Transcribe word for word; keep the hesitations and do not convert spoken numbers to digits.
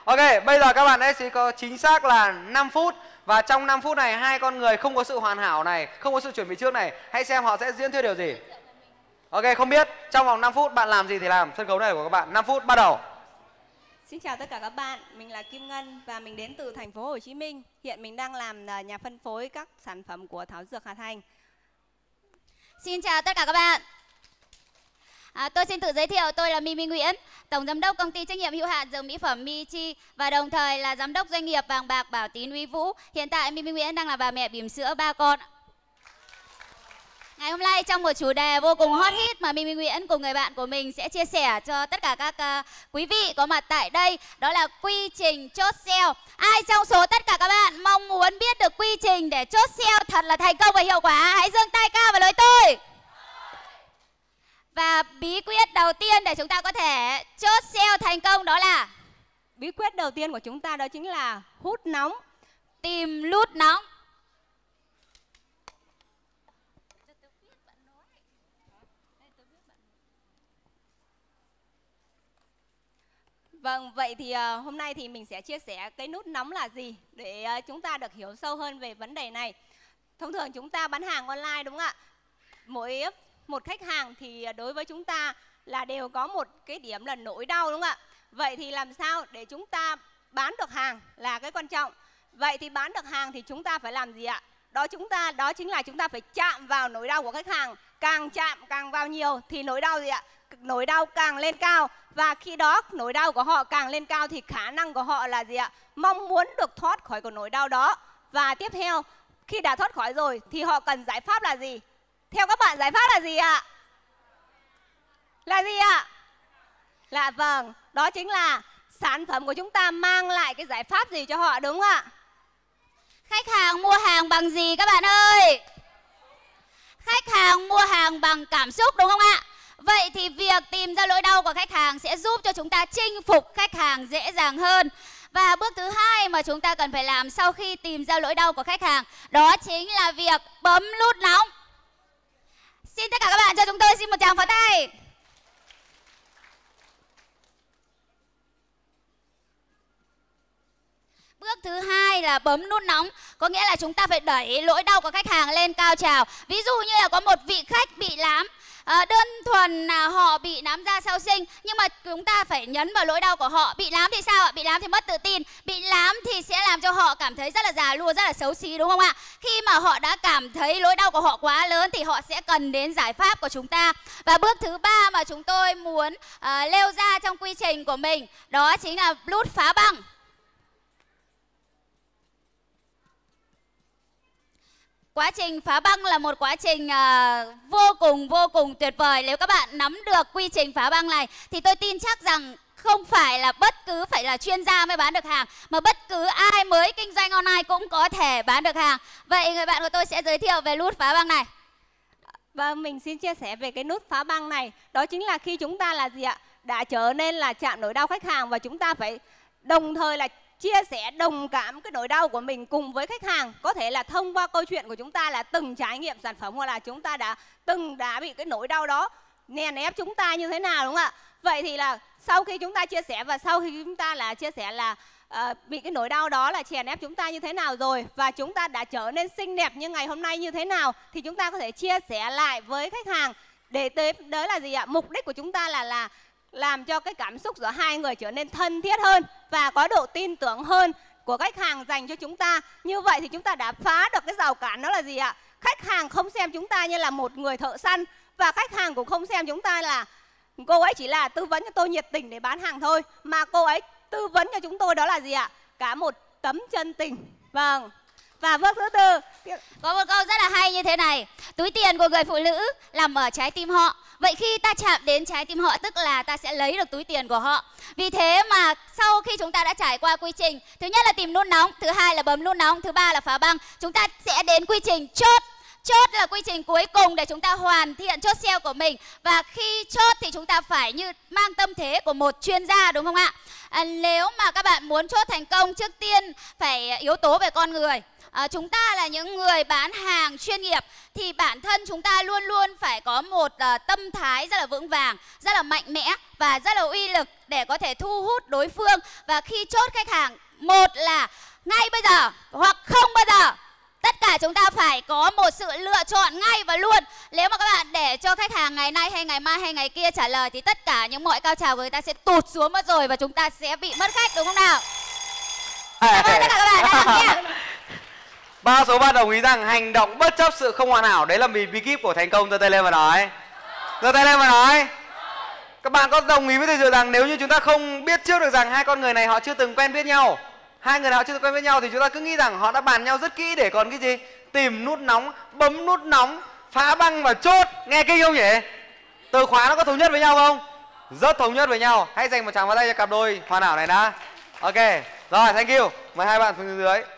Ok, bây giờ các bạn ấy sẽ có chính xác là năm phút. Và trong năm phút này hai con người không có sự hoàn hảo này, không có sự chuẩn bị trước này. Hãy xem họ sẽ diễn thuyết điều gì. Ok, không biết trong vòng năm phút bạn làm gì thì làm. Sân khấu này của các bạn. năm phút bắt đầu. Xin chào tất cả các bạn, mình là Kim Ngân và mình đến từ thành phố Hồ Chí Minh. Hiện mình đang làm nhà phân phối các sản phẩm của Thảo Dược Hà Thành. Xin chào tất cả các bạn. À, tôi xin tự giới thiệu, tôi là Mimi Nguyễn, Tổng Giám đốc Công ty Trách nhiệm hữu hạn Dược Mỹ phẩm Michi và đồng thời là Giám đốc Doanh nghiệp Vàng Bạc Bảo Tín Uy Vũ. Hiện tại Mimi Nguyễn đang là bà mẹ bỉm sữa ba con. Ngày hôm nay trong một chủ đề vô cùng hot hit mà Mimi Nguyễn cùng người bạn của mình sẽ chia sẻ cho tất cả các uh, quý vị có mặt tại đây, đó là quy trình chốt sale. Ai trong số tất cả các bạn mong muốn biết được quy trình để chốt sale thật là thành công và hiệu quả, hãy giương tay cao và nói tôi. Và bí quyết đầu tiên để chúng ta có thể chốt sale thành công đó là bí quyết đầu tiên của chúng ta đó chính là hút nóng, tìm lút nóng. Vâng, vậy thì uh, hôm nay thì mình sẽ chia sẻ cái nút nóng là gì để uh, chúng ta được hiểu sâu hơn về vấn đề này. Thông thường chúng ta bán hàng online đúng không ạ? Mỗi một khách hàng thì đối với chúng ta là đều có một cái điểm là nỗi đau đúng không ạ? Vậy thì làm sao để chúng ta bán được hàng là cái quan trọng. Vậy thì bán được hàng thì chúng ta phải làm gì ạ? Đó chúng ta đó chính là chúng ta phải chạm vào nỗi đau của khách hàng. Càng chạm càng vào nhiều thì nỗi đau gì ạ? Nỗi đau càng lên cao. Và khi đó nỗi đau của họ càng lên cao thì khả năng của họ là gì ạ? Mong muốn được thoát khỏi cái nỗi đau đó. Và tiếp theo, khi đã thoát khỏi rồi thì họ cần giải pháp là gì? Theo các bạn giải pháp là gì ạ? Là gì ạ? Là vâng, đó chính là sản phẩm của chúng ta mang lại cái giải pháp gì cho họ đúng không ạ? Khách hàng mua hàng bằng gì các bạn ơi? Khách hàng mua hàng bằng cảm xúc đúng không ạ? Vậy thì việc tìm ra nỗi đau của khách hàng sẽ giúp cho chúng ta chinh phục khách hàng dễ dàng hơn. Và bước thứ hai mà chúng ta cần phải làm sau khi tìm ra nỗi đau của khách hàng, đó chính là việc bấm nút nóng. Xin tất cả các bạn cho chúng tôi xin một tràng pháo tay. Bước thứ hai là bấm nút nóng, có nghĩa là chúng ta phải đẩy nỗi đau của khách hàng lên cao trào. Ví dụ như là có một vị khách bị nám, à, đơn thuần là họ bị nám da sau sinh, nhưng mà chúng ta phải nhấn vào nỗi đau của họ. Bị nám thì sao ạ? Bị nám thì mất tự tin, bị nám thì sẽ làm cho họ cảm thấy rất là già lua, rất là xấu xí đúng không ạ? Khi mà họ đã cảm thấy nỗi đau của họ quá lớn thì họ sẽ cần đến giải pháp của chúng ta. Và bước thứ ba mà chúng tôi muốn uh, nêu ra trong quy trình của mình, đó chính là nút phá băng. Quá trình phá băng là một quá trình uh, vô cùng vô cùng tuyệt vời. Nếu các bạn nắm được quy trình phá băng này thì tôi tin chắc rằng không phải là bất cứ phải là chuyên gia mới bán được hàng, mà bất cứ ai mới kinh doanh online cũng có thể bán được hàng. Vậy người bạn của tôi sẽ giới thiệu về nút phá băng này. Và mình xin chia sẻ về cái nút phá băng này. Đó chính là khi chúng ta là gì ạ? Đã trở nên là chạm nỗi đau khách hàng và chúng ta phải đồng thời là chia sẻ đồng cảm cái nỗi đau của mình cùng với khách hàng. Có thể là thông qua câu chuyện của chúng ta là từng trải nghiệm sản phẩm, hoặc là chúng ta đã từng đã bị cái nỗi đau đó nèn ép chúng ta như thế nào đúng không ạ? Vậy thì là sau khi chúng ta chia sẻ và sau khi chúng ta là chia sẻ là uh, bị cái nỗi đau đó là chèn ép chúng ta như thế nào rồi, và chúng ta đã trở nên xinh đẹp như ngày hôm nay như thế nào, thì chúng ta có thể chia sẻ lại với khách hàng để tới đấy là gì ạ? Mục đích của chúng ta là là làm cho cái cảm xúc giữa hai người trở nên thân thiết hơn và có độ tin tưởng hơn của khách hàng dành cho chúng ta. Như vậy thì chúng ta đã phá được cái rào cản, đó là gì ạ? Khách hàng không xem chúng ta như là một người thợ săn, và khách hàng cũng không xem chúng ta là cô ấy chỉ là tư vấn cho tôi nhiệt tình để bán hàng thôi, mà cô ấy tư vấn cho chúng tôi đó là gì ạ? Cả một tấm chân tình. Vâng. Và bước thứ tư, có một câu rất là hay như thế này: túi tiền của người phụ nữ nằm ở trái tim họ. Vậy khi ta chạm đến trái tim họ tức là ta sẽ lấy được túi tiền của họ. Vì thế mà sau khi chúng ta đã trải qua quy trình, thứ nhất là tìm nút nóng, thứ hai là bấm nút nóng, thứ ba là phá băng, chúng ta sẽ đến quy trình chốt. Chốt là quy trình cuối cùng để chúng ta hoàn thiện chốt sale của mình. Và khi chốt thì chúng ta phải như mang tâm thế của một chuyên gia đúng không ạ? À, nếu mà các bạn muốn chốt thành công, trước tiên phải yếu tố về con người. À, chúng ta là những người bán hàng chuyên nghiệp thì bản thân chúng ta luôn luôn phải có một uh, tâm thái rất là vững vàng, rất là mạnh mẽ và rất là uy lực để có thể thu hút đối phương. Và khi chốt khách hàng, một là ngay bây giờ hoặc không bao giờ. Tất cả chúng ta phải có một sự lựa chọn ngay và luôn. Nếu mà các bạn để cho khách hàng ngày nay hay ngày mai hay ngày kia trả lời thì tất cả những mọi cao trào của người ta sẽ tụt xuống mất rồi và chúng ta sẽ bị mất khách, đúng không nào? Cảm ơn tất cả các bạn đã lắng nghe. Ba số bạn đồng ý rằng hành động bất chấp sự không hoàn hảo đấy là vì bí kíp của thành công. Giơ tay lên và nói. Giơ tay lên và nói. Các bạn có đồng ý với thầy Dự rằng nếu như chúng ta không biết trước được rằng hai con người này họ chưa từng quen biết nhau, hai người nào chưa từng quen biết nhau thì chúng ta cứ nghĩ rằng họ đã bàn nhau rất kỹ để còn cái gì? Tìm nút nóng, bấm nút nóng, phá băng và chốt. Nghe kinh không nhỉ? Từ khóa nó có thống nhất với nhau không? Rất thống nhất với nhau. Hãy dành một tràng pháo tay cho cặp đôi hoàn hảo này đã. Ok. Rồi, thank you. Mời hai bạn xuống dưới.